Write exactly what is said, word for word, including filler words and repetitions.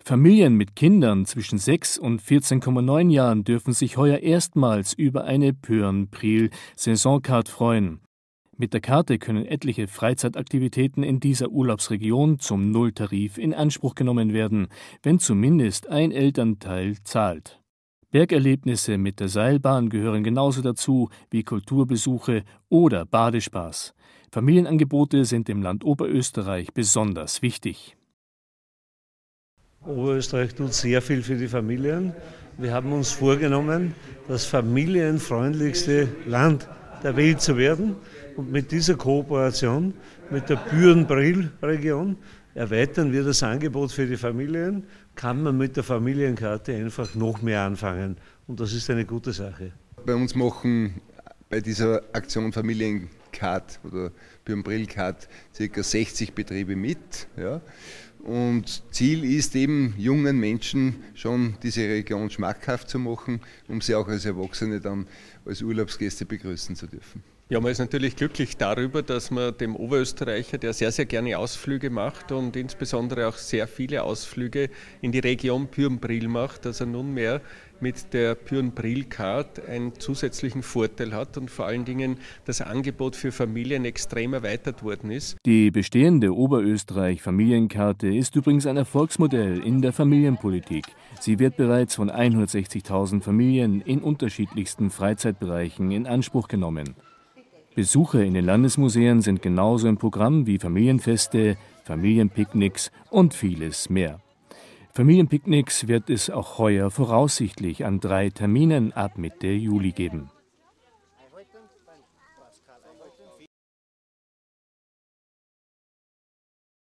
Familien mit Kindern zwischen sechs und vierzehn Komma neun Jahren dürfen sich heuer erstmals über eine Pyörn-Priel-Saisoncard freuen. Mit der Karte können etliche Freizeitaktivitäten in dieser Urlaubsregion zum Nulltarif in Anspruch genommen werden, wenn zumindest ein Elternteil zahlt. Bergerlebnisse mit der Seilbahn gehören genauso dazu wie Kulturbesuche oder Badespaß. Familienangebote sind im Land Oberösterreich besonders wichtig. Oberösterreich tut sehr viel für die Familien. Wir haben uns vorgenommen, das familienfreundlichste Land der Welt zu werden. Und mit dieser Kooperation mit der Pyörn-Priel-Region erweitern wir das Angebot für die Familien, kann man mit der Familienkarte einfach noch mehr anfangen. Und das ist eine gute Sache. Bei uns machen bei dieser Aktion Familiencard oder Pyörn-Priel-Card ca. sechzig Betriebe mit. Ja. Und Ziel ist eben, jungen Menschen schon diese Region schmackhaft zu machen, um sie auch als Erwachsene dann als Urlaubsgäste begrüßen zu dürfen. Ja, man ist natürlich glücklich darüber, dass man dem Oberösterreicher, der sehr, sehr gerne Ausflüge macht und insbesondere auch sehr viele Ausflüge in die Region Pyörn-Priel macht, dass er nunmehr mit der Pyörn-Priel-Card einen zusätzlichen Vorteil hat und vor allen Dingen das Angebot für Familien extrem erweitert worden ist. Die bestehende Oberösterreich-Familienkarte ist übrigens ein Erfolgsmodell in der Familienpolitik. Sie wird bereits von hundertsechzigtausend Familien in unterschiedlichsten Freizeitbereichen in Anspruch genommen. Besuche in den Landesmuseen sind genauso im Programm wie Familienfeste, Familienpicknicks und vieles mehr. Familienpicknicks wird es auch heuer voraussichtlich an drei Terminen ab Mitte Juli geben.